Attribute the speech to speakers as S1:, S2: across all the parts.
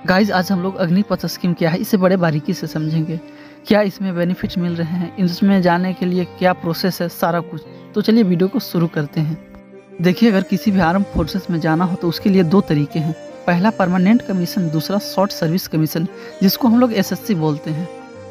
S1: Guys आज हम लोग अग्निपथ स्कीम क्या है इसे बड़े बारीकी से समझेंगे। क्या इसमें बेनिफिट्स मिल रहे हैं, इसमें जाने के लिए क्या प्रोसेस है, सारा कुछ। तो चलिए वीडियो को शुरू करते हैं। देखिए, अगर किसी भी आर्म फोर्सेस में जाना हो तो उसके लिए दो तरीके हैं। पहला परमानेंट कमीशन, दूसरा शॉर्ट सर्विस कमीशन, जिसको हम लोग SSC बोलते हैं।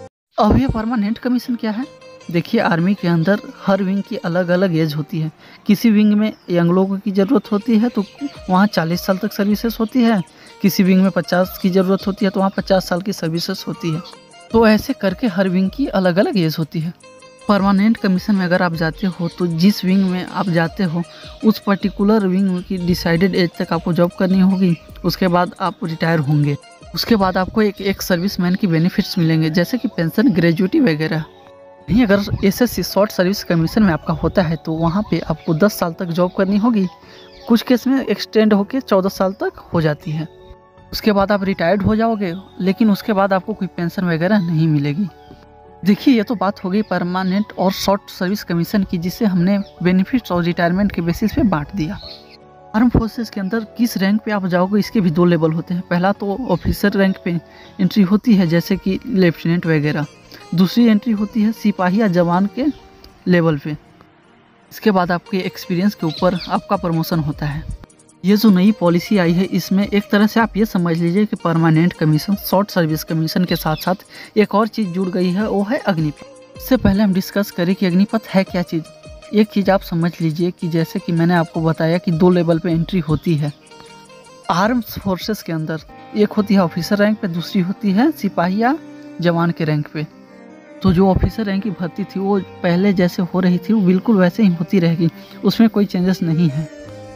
S1: अब ये परमानेंट कमीशन क्या है? देखिए, आर्मी के अंदर हर विंग की अलग अलग एज होती है। किसी विंग में यंग लोगों की ज़रूरत होती है तो वहाँ 40 साल तक सर्विसेज होती है। किसी विंग में 50 की ज़रूरत होती है तो वहाँ 50 साल की सर्विसेज होती है। तो ऐसे करके हर विंग की अलग अलग एज होती है। परमानेंट कमीशन में अगर आप जाते हो तो जिस विंग में आप जाते हो उस पर्टिकुलर विंग की डिसाइडेड एज तक आपको जॉब करनी होगी। उसके बाद आप रिटायर होंगे। उसके बाद आपको एक सर्विसमैन की बेनिफिट्स मिलेंगे, जैसे कि पेंशन, ग्रेजुटी वगैरह। नहीं, अगर SSC शॉर्ट सर्विस कमीशन में आपका होता है तो वहाँ पे आपको 10 साल तक जॉब करनी होगी। कुछ केस में एक्सटेंड होकर 14 साल तक हो जाती है। उसके बाद आप रिटायर्ड हो जाओगे, लेकिन उसके बाद आपको कोई पेंशन वगैरह नहीं मिलेगी। देखिए, ये तो बात हो गई परमानेंट और शॉर्ट सर्विस कमीशन की, जिसे हमने बेनिफिट्स और रिटायरमेंट के बेसिस पे बांट दिया। आर्म फोर्सेस के अंदर किस रैंक पे आप जाओगे इसके भी दो लेवल होते हैं। पहला तो ऑफिसर रैंक पे एंट्री होती है, जैसे कि लेफ्टिनेंट वगैरह। दूसरी एंट्री होती है सिपाही या जवान के लेवल पे। इसके बाद आपके एक्सपीरियंस के ऊपर आपका प्रमोशन होता है। ये जो नई पॉलिसी आई है इसमें एक तरह से आप ये समझ लीजिए कि permanent commission, short service commission के साथ साथ एक और चीज़ जुड़ गई है, वो है अग्निपथ। इससे पहले हम डिस्कस करें कि अग्निपथ है क्या चीज़। एक चीज़ आप समझ लीजिए कि जैसे कि मैंने आपको बताया कि दो लेवल पे एंट्री होती है आर्म्स फोर्सेस के अंदर। एक होती है ऑफिसर रैंक पे, दूसरी होती है सिपाही या जवान के रैंक पे। तो जो ऑफिसर रैंक की भर्ती थी वो पहले जैसे हो रही थी वो बिल्कुल वैसे ही होती रहेगी, उसमें कोई चेंजेस नहीं है।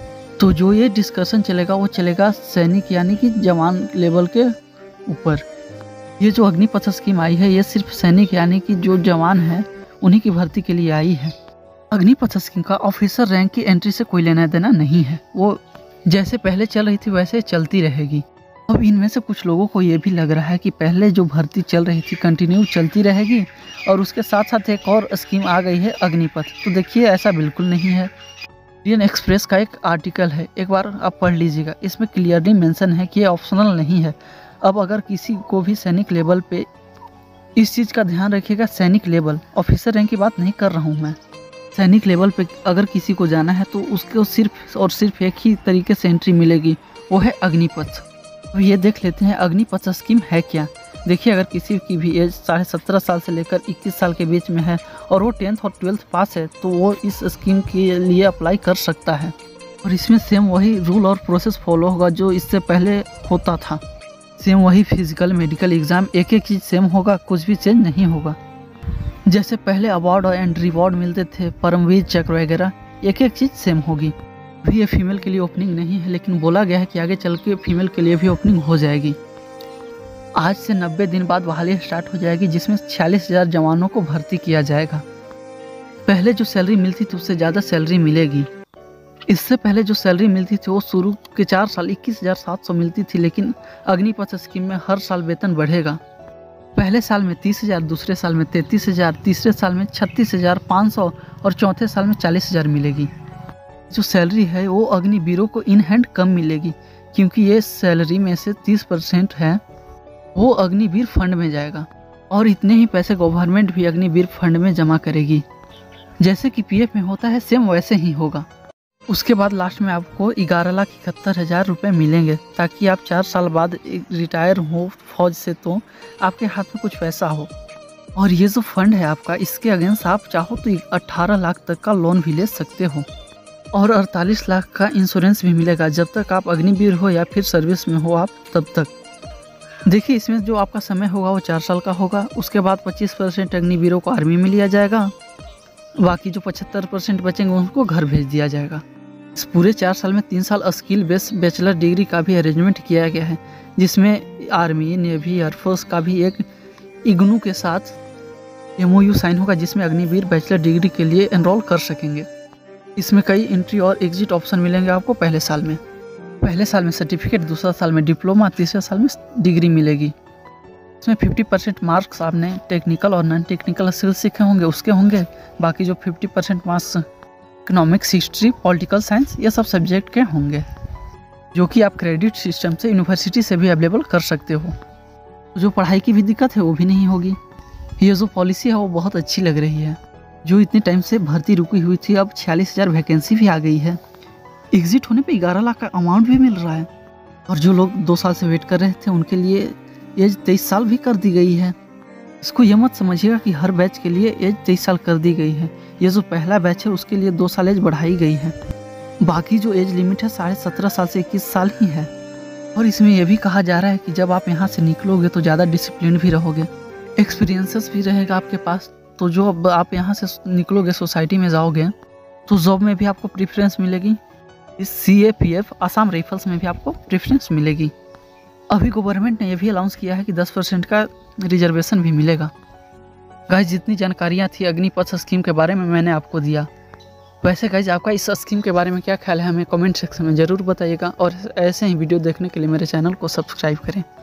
S1: तो जो ये डिस्कशन चलेगा वो चलेगा सैनिक यानी कि जवान लेवल के ऊपर। ये जो अग्निपथ स्कीम आई है ये सिर्फ सैनिक यानी कि जो जवान है उन्हीं की भर्ती के लिए आई है। अग्निपथ स्कीम का ऑफिसर रैंक की एंट्री से कोई लेना देना नहीं है, वो जैसे पहले चल रही थी वैसे चलती रहेगी। अब इनमें से कुछ लोगों को ये भी लग रहा है कि पहले जो भर्ती चल रही थी कंटिन्यू चलती रहेगी और उसके साथ साथ एक और स्कीम आ गई है अग्निपथ। तो देखिए, ऐसा बिल्कुल नहीं है। इंडियन एक्सप्रेस का एक आर्टिकल है, एक बार आप पढ़ लीजिएगा। इसमें क्लियरली मेंशन है कि ये ऑप्शनल नहीं है। अब अगर किसी को भी सैनिक लेवल पे, इस चीज़ का ध्यान रखिएगा, सैनिक लेवल, ऑफिसर रैंक की बात नहीं कर रहा हूँ मैं। सैनिक लेवल पे अगर किसी को जाना है तो उसको सिर्फ और सिर्फ एक ही तरीके से एंट्री मिलेगी, वो है अग्निपथ। अब ये देख लेते हैं अग्निपथ स्कीम है क्या। देखिए, अगर किसी की भी एज 17.5 साल से लेकर 21 साल के बीच में है और वो 10th और 12th पास है तो वो इस स्कीम के लिए अप्लाई कर सकता है। और इसमें सेम वही रूल और प्रोसेस फॉलो होगा जो इससे पहले होता था। सेम वही फिजिकल, मेडिकल एग्ज़ाम, एक एक चीज़ सेम होगा, कुछ भी चेंज नहीं होगा। जैसे पहले अवार्ड एंड रिवॉर्ड मिलते थे, परमवीर चक्र वगैरह, एक एक चीज़ सेम होगी। अभी ये फीमेल के लिए ओपनिंग नहीं है, लेकिन बोला गया है कि आगे चल के फीमेल के लिए भी ओपनिंग हो जाएगी। आज से 90 दिन बाद बहाली स्टार्ट हो जाएगी, जिसमें 46,000 जवानों को भर्ती किया जाएगा। पहले जो सैलरी मिलती थी उससे ज़्यादा सैलरी मिलेगी। इससे पहले जो सैलरी मिलती थी वो शुरू के 4 साल 21,700 मिलती थी, लेकिन अग्निपथ स्कीम में हर साल वेतन बढ़ेगा। पहले साल में 30,000, दूसरे साल में 33,000, तीसरे साल में 36,500 और चौथे साल में 40,000 मिलेगी। जो सैलरी है वो अग्निवीरों को इन हैंड कम मिलेगी, क्योंकि ये सैलरी में से 30% है वो अग्निवीर फंड में जाएगा और इतने ही पैसे गवर्नमेंट भी अग्निवीर फंड में जमा करेगी। जैसे कि PF में होता है सेम वैसे ही होगा। उसके बाद लास्ट में आपको 11,71,000 रुपये मिलेंगे, ताकि आप 4 साल बाद रिटायर हो फौज से तो आपके हाथ में कुछ पैसा हो। और ये जो फंड है आपका, इसके अगेंस्ट आप चाहो तो 18 लाख तक का लोन भी ले सकते हो और 48 लाख का इंश्योरेंस भी मिलेगा, जब तक आप अग्निवीर हो या फिर सर्विस में हो आप तब तक। देखिए, इसमें जो आपका समय होगा वो 4 साल का होगा। उसके बाद 25% अग्निवीरों को आर्मी में लिया जाएगा, बाकी जो 75% बचेंगे उनको घर भेज दिया जाएगा। इस पूरे 4 साल में 3 साल स्किल बेस्ड बैचलर डिग्री का भी अरेंजमेंट किया गया है, जिसमें आर्मी, नेवी, एयरफोर्स का भी एक इग्नू के साथ MOU साइन होगा, जिसमें अग्निवीर बैचलर डिग्री के लिए एनरोल कर सकेंगे। इसमें कई एंट्री और एग्जिट ऑप्शन मिलेंगे आपको पहले साल में। पहले साल में सर्टिफिकेट, दूसरा साल में डिप्लोमा, तीसरे साल में डिग्री मिलेगी। इसमें 50% मार्क्स आपने टेक्निकल और नॉन टेक्निकल स्किल्स सीखे होंगे उसके होंगे। बाकी जो 50% marks economics, history, political science, ये सब सब्जेक्ट के होंगे। जो कि आप क्रेडिट सिस्टम से यूनिवर्सिटी से भी अवेलेबल कर सकते हो। जो पढ़ाई की भी दिक्कत है वो भी नहीं होगी। ये जो पॉलिसी है वो बहुत अच्छी लग रही है। जो इतने टाइम से भर्ती रुकी हुई थी, अब 46,000 वैकेंसी भी आ गई है। एग्जिट होने पे 11 लाख का अमाउंट भी मिल रहा है। और जो लोग 2 साल से वेट कर रहे थे उनके लिए एज 23 साल भी कर दी गई है। इसको ये मत समझिएगा कि हर बैच के लिए एज 23 साल कर दी गई है। ये जो पहला बैच है उसके लिए 2 साल एज बढ़ाई गई है। बाकी जो एज लिमिट है 17.5 साल से 21 साल ही है। और इसमें यह भी कहा जा रहा है कि जब आप यहाँ से निकलोगे तो ज़्यादा डिसिप्लिन भी रहोगे, एक्सपीरियंसेस भी रहेगा आपके पास। तो जो अब आप यहाँ से निकलोगे, सोसाइटी में जाओगे, तो जॉब में भी आपको प्रेफरेंस मिलेगी। इस CAPF आसाम राइफल्स में भी आपको प्रेफरेंस मिलेगी। अभी गवर्नमेंट ने यह भी अनाउंस किया है कि 10% का रिजर्वेशन भी मिलेगा। गाइस, जितनी जानकारियाँ थी अग्निपथ स्कीम के बारे में मैंने आपको दिया। वैसे गाइस, आपका इस स्कीम के बारे में क्या ख्याल है हमें कमेंट सेक्शन में ज़रूर बताइएगा। और ऐसे ही वीडियो देखने के लिए मेरे चैनल को सब्सक्राइब करें।